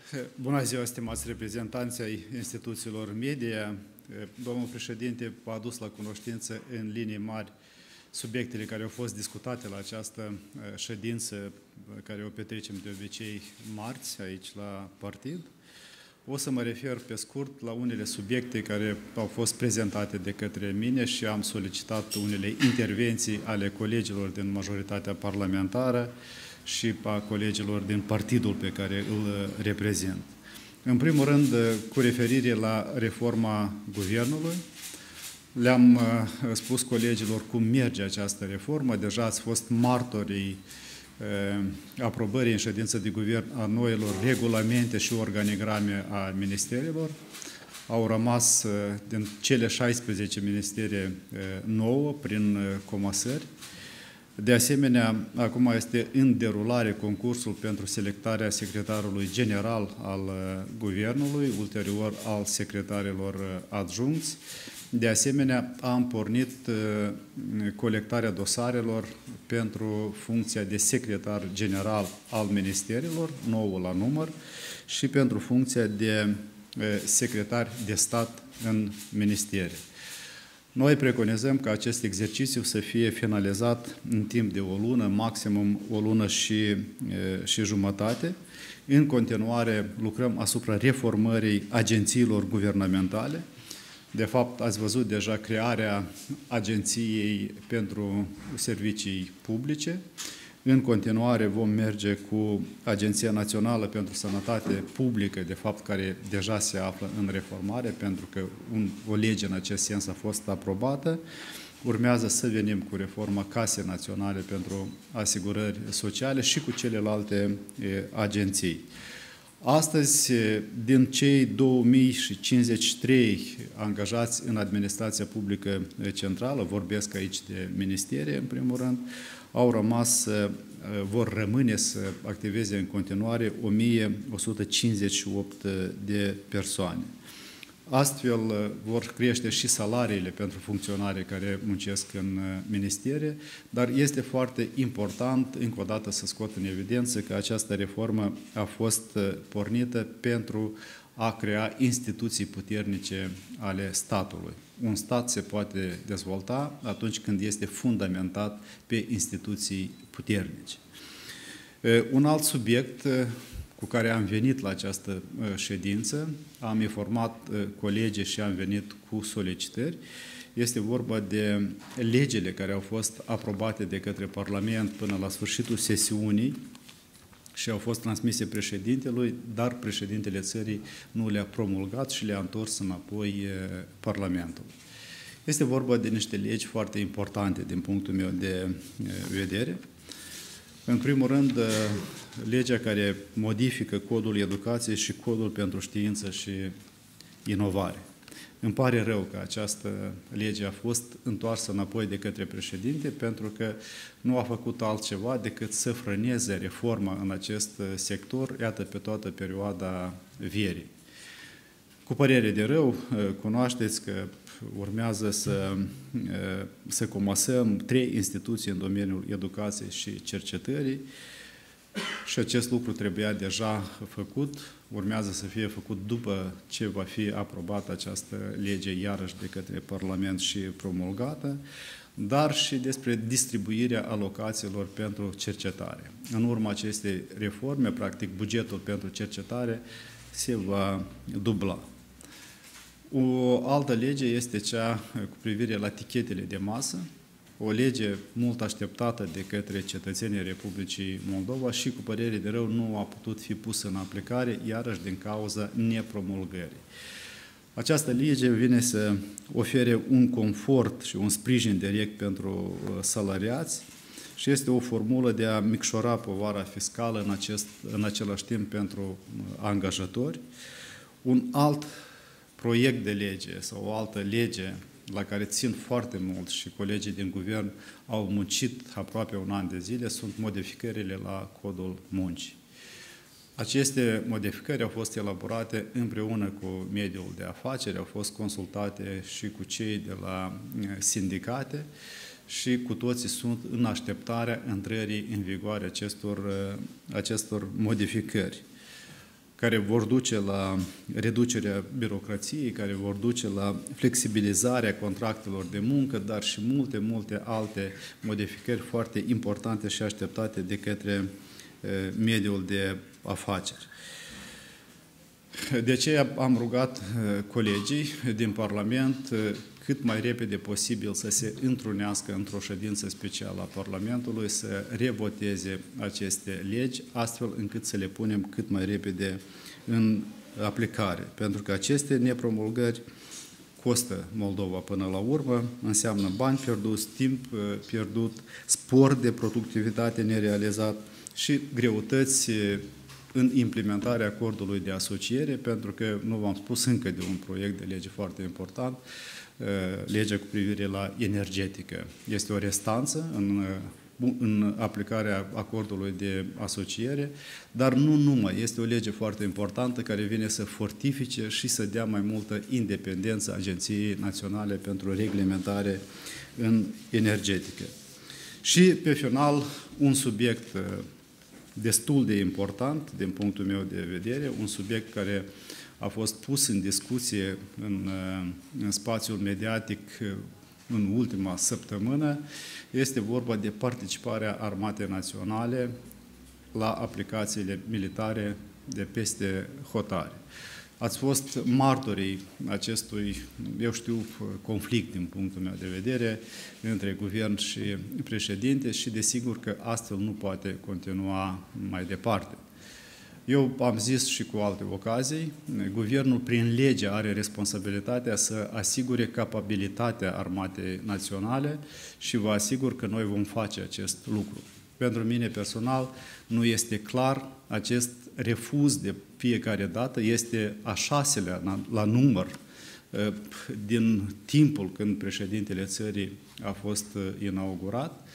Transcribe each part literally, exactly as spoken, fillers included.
Bună ziua, stimați reprezentanți ai instituțiilor media. Domnul președinte a adus la cunoștință în linii mari subiectele care au fost discutate la această ședință care o petrecem de obicei marți aici la partid. O să mă refer pe scurt la unele subiecte care au fost prezentate de către mine și am solicitat unele intervenții ale colegilor din majoritatea parlamentară și a colegilor din partidul pe care îl reprezint. În primul rând, cu referire la reforma guvernului, le-am spus colegilor cum merge această reformă. Deja ați fost martorii aprobării în ședință de guvern a noilor regulamente și organigrame a ministerelor. Au rămas din cele șaisprezece ministere nouă prin comasări. De asemenea, acum este în derulare concursul pentru selectarea secretarului general al guvernului, ulterior al secretarilor adjuncți. De asemenea, am pornit colectarea dosarelor pentru funcția de secretar general al ministerilor, nouă la număr, și pentru funcția de secretar de stat în ministere. Noi preconizăm ca acest exercițiu să fie finalizat în timp de o lună, maximum o lună și, și jumătate. În continuare, lucrăm asupra reformării agențiilor guvernamentale. De fapt, ați văzut deja crearea Agenției pentru Servicii Publice. În continuare vom merge cu Agenția Națională pentru Sănătate Publică, de fapt, care deja se află în reformare, pentru că un, o lege în acest sens a fost aprobată. Urmează să venim cu reforma Casei Naționale pentru Asigurări Sociale și cu celelalte e, agenții. Astăzi, din cei două mii cincizeci și trei angajați în administrația publică centrală, vorbesc aici de ministere, în primul rând, au rămas, vor rămâne să activeze în continuare o mie o sută cincizeci și opt de persoane. Astfel vor crește și salariile pentru funcționarii care muncesc în ministere, dar este foarte important, încă o dată, să scot în evidență că această reformă a fost pornită pentru a crea instituții puternice ale statului. Un stat se poate dezvolta atunci când este fundamentat pe instituții puternice. Un alt subiect cu care am venit la această ședință, am informat colegii și am venit cu solicitări, este vorba de legile care au fost aprobate de către Parlament până la sfârșitul sesiunii și au fost transmise președintelui, dar președintele țării nu le-a promulgat și le-a întors înapoi Parlamentului. Este vorba de niște legi foarte importante din punctul meu de vedere. În primul rând, legea care modifică Codul Educației și Codul pentru Știință și Inovare. Îmi pare rău că această lege a fost întoarsă înapoi de către președinte, pentru că nu a făcut altceva decât să frâneze reforma în acest sector, iată, pe toată perioada verii. Cu părere de rău, cunoașteți că urmează să, să comasăm trei instituții în domeniul educației și cercetării și acest lucru trebuia deja făcut, urmează să fie făcut după ce va fi aprobată această lege iarăși de către Parlament și promulgată, dar și despre distribuirea alocațiilor pentru cercetare. În urma acestei reforme, practic, bugetul pentru cercetare se va dubla. O altă lege este cea cu privire la tichetele de masă, o lege mult așteptată de către cetățenii Republicii Moldova și, cu părere de rău, nu a putut fi pusă în aplicare, iarăși din cauza nepromulgării. Această lege vine să ofere un confort și un sprijin direct pentru salariați și este o formulă de a micșora povara fiscală în, acest, în același timp pentru angajatori. Un alt proiect de lege sau o altă lege la care țin foarte mult și colegii din guvern au muncit aproape un an de zile, sunt modificările la Codul Muncii. Aceste modificări au fost elaborate împreună cu mediul de afaceri, au fost consultate și cu cei de la sindicate și cu toții sunt în așteptarea intrării în vigoare acestor, acestor modificări. care vor duce la reducerea birocrației, care vor duce la flexibilizarea contractelor de muncă, dar și multe, multe alte modificări foarte importante și așteptate de către mediul de afaceri. De aceea am rugat colegii din Parlament cât mai repede posibil să se întrunească într-o ședință specială a Parlamentului, să revoteze aceste legi, astfel încât să le punem cât mai repede în aplicare. Pentru că aceste nepromulgări costă Moldova până la urmă, înseamnă bani pierduți, timp pierdut, spor de productivitate nerealizat și greutăți în implementarea acordului de asociere, pentru că nu v-am spus încă de un proiect de lege foarte important, legea cu privire la energetică. Este o restanță în, în aplicarea acordului de asociere, dar nu numai. Este o lege foarte importantă care vine să fortifice și să dea mai multă independență Agenției Naționale pentru Reglementare în energetică. Și, pe final, un subiect destul de important, din punctul meu de vedere, un subiect care a fost pus în discuție în, în spațiul mediatic în ultima săptămână, este vorba de participarea Armatei Naționale la aplicațiile militare de peste hotare. Ați fost martorii acestui, eu știu, conflict din punctul meu de vedere între guvern și președinte și desigur că astfel nu poate continua mai departe. Eu am zis și cu alte ocazii, guvernul prin lege are responsabilitatea să asigure capabilitatea Armatei Naționale și vă asigur că noi vom face acest lucru. Pentru mine personal nu este clar acest refuz de fiecare dată, este a șaselea la număr din timpul când președintele țării a fost inaugurat.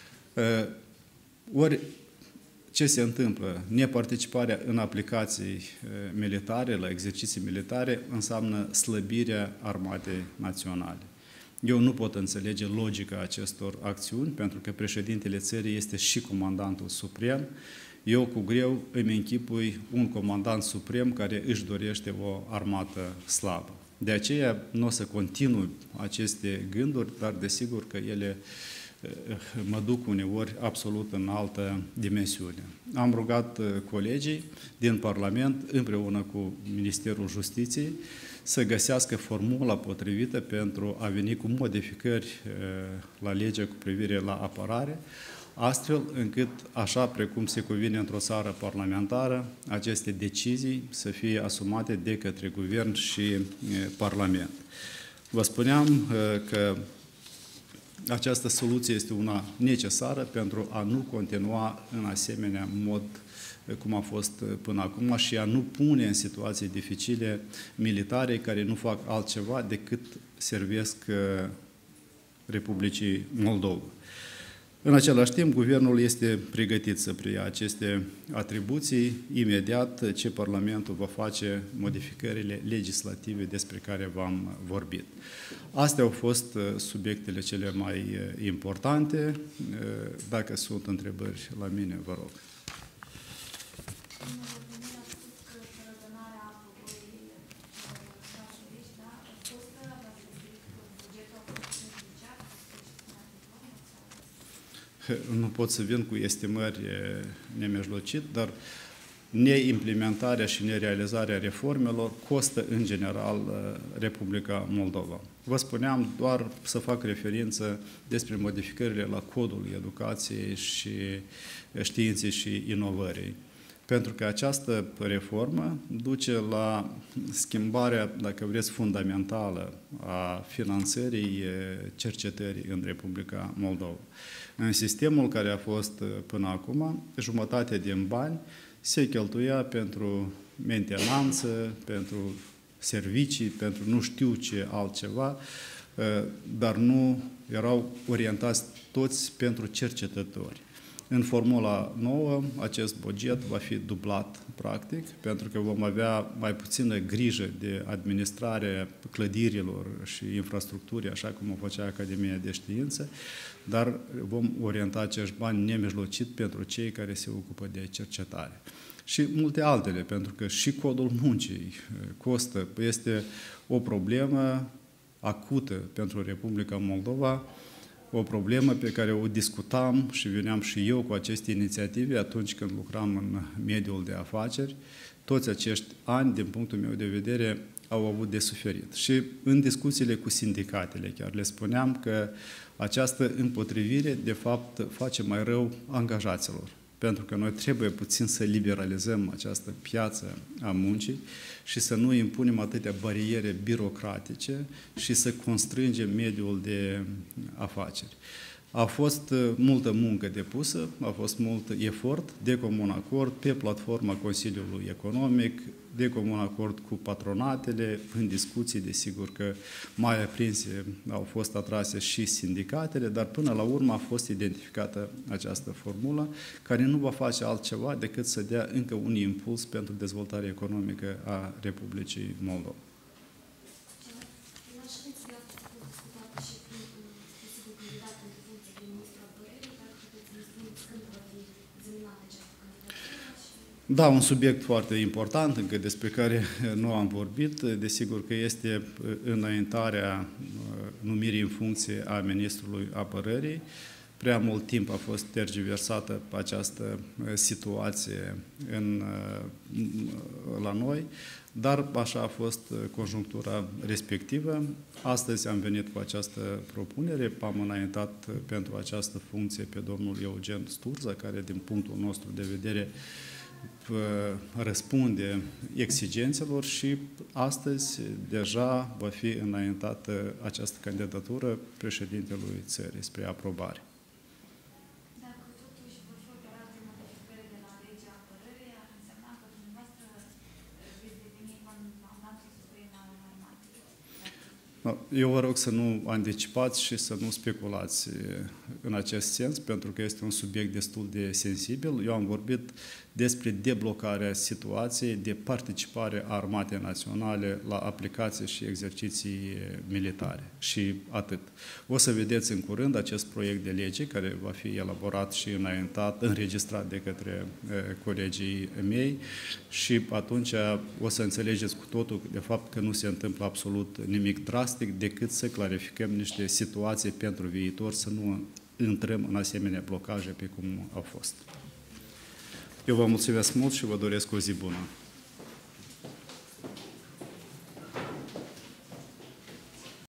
Ori ce se întâmplă? Neparticiparea în aplicații militare, la exerciții militare, înseamnă slăbirea Armatei Naționale. Eu nu pot înțelege logica acestor acțiuni, pentru că președintele țării este și comandantul suprem. Eu cu greu îmi închipui un comandant suprem care își dorește o armată slabă. De aceea nu o să continui aceste gânduri, dar desigur că ele mă duc uneori absolut în altă dimensiune. Am rugat colegii din Parlament, împreună cu Ministerul Justiției, să găsească formula potrivită pentru a veni cu modificări la legea cu privire la apărare, astfel încât, așa precum se cuvine într-o țară parlamentară, aceste decizii să fie asumate de către Guvern și Parlament. Vă spuneam că această soluție este una necesară pentru a nu continua în asemenea mod cum a fost până acum și a nu pune în situații dificile militare care nu fac altceva decât servesc Republicii Moldova. În același timp, guvernul este pregătit să preia aceste atribuții imediat ce Parlamentul va face modificările legislative despre care v-am vorbit. Astea au fost subiectele cele mai importante. Dacă sunt întrebări la mine, vă rog. Nu pot să vin cu estimări nemijlocit, dar neimplementarea și nerealizarea reformelor costă în general Republica Moldova. Vă spuneam doar să fac referință despre modificările la codul educației și științei și inovării. Pentru că această reformă duce la schimbarea, dacă vreți, fundamentală a finanțării cercetării în Republica Moldova. În sistemul care a fost până acum, jumătate din bani se cheltuia pentru mentenanță, pentru servicii, pentru nu știu ce altceva, dar nu erau orientați toți pentru cercetători. În formula nouă, acest buget va fi dublat, practic, pentru că vom avea mai puțină grijă de administrare clădirilor și infrastructurii, așa cum o făcea Academia de Științe, dar vom orienta acești bani nemijlocit pentru cei care se ocupă de cercetare. Și multe altele, pentru că și codul muncii costă, este o problemă acută pentru Republica Moldova, o problemă pe care o discutam și veneam și eu cu aceste inițiative atunci când lucram în mediul de afaceri. Toți acești ani, din punctul meu de vedere, au avut de suferit. Și în discuțiile cu sindicatele chiar le spuneam că această împotrivire, de fapt, face mai rău angajaților. Pentru că noi trebuie puțin să liberalizăm această piață a muncii și să nu impunem atâtea bariere birocratice și să constrângem mediul de afaceri. A fost multă muncă depusă, a fost mult efort de comun acord pe platforma Consiliului Economic, de comun acord cu patronatele, în discuții, desigur că mai aprinse au fost atrase și sindicatele, dar până la urmă a fost identificată această formulă, care nu va face altceva decât să dea încă un impuls pentru dezvoltarea economică a Republicii Moldova. Da, un subiect foarte important, încă despre care nu am vorbit. Desigur că este înaintarea numirii în funcție a Ministrului Apărării. Prea mult timp a fost tergiversată această situație în, la noi, dar așa a fost conjunctura respectivă. Astăzi am venit cu această propunere, am înaintat pentru această funcție pe domnul Eugen Sturza, care din punctul nostru de vedere răspunde exigențelor și astăzi deja va fi înaintată această candidatură președintelui țării spre aprobare. Dacă totuși vor fi operate modificări de la legea apărării, ar însemna că dumneavoastră veți deveni comandantul suprem al armatei. Eu vă rog să nu anticipați și să nu speculați în acest sens, pentru că este un subiect destul de sensibil. Eu am vorbit despre deblocarea situației de participare a Armatei Naționale la aplicații și exerciții militare. Și atât. O să vedeți în curând acest proiect de lege care va fi elaborat și înaintat, înregistrat de către colegii mei și atunci o să înțelegeți cu totul de fapt că nu se întâmplă absolut nimic drastic decât să clarificăm niște situații pentru viitor, să nu intrăm în asemenea blocaje pe cum au fost. Eu vă mulțumesc mult și vă doresc o zi bună.